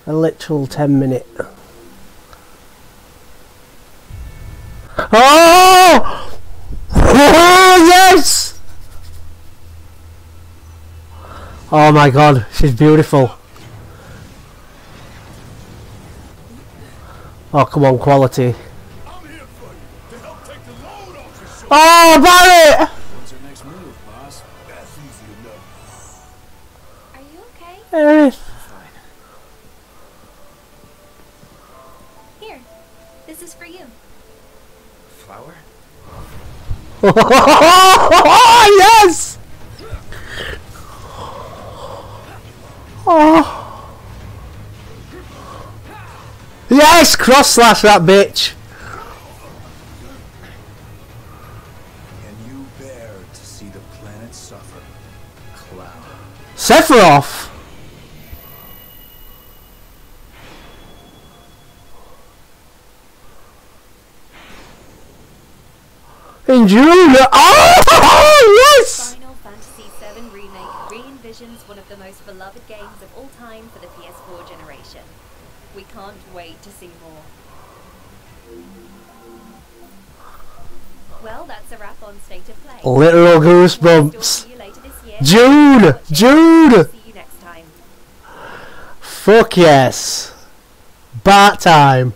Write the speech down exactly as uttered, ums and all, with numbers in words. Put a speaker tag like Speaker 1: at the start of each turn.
Speaker 1: A literal ten minute. Oh! Oh yes! Oh my god, she's beautiful. Oh come on, quality. Oh, Barrett!
Speaker 2: What's your next move, boss? That's easy enough.
Speaker 3: Are you okay?
Speaker 1: Eh.
Speaker 2: Fine.
Speaker 3: Here, this is for you.
Speaker 2: Flower?
Speaker 1: Oh yes! Oh. Yes! Cross slash that bitch!
Speaker 2: Can you bear to see the planet suffer? Cloud.
Speaker 1: Sephiroth! In June! Oh! Yes!
Speaker 3: Final Fantasy seven Remake re-envisions one of the most beloved games of all time for the P S four generation. We can't wait to see more. Well, that's a wrap on State of Play.
Speaker 1: Literal
Speaker 3: We'll
Speaker 1: goosebumps.
Speaker 3: see you later this year.
Speaker 1: June! June!
Speaker 3: See you next time.
Speaker 1: Fuck yes. Bat time.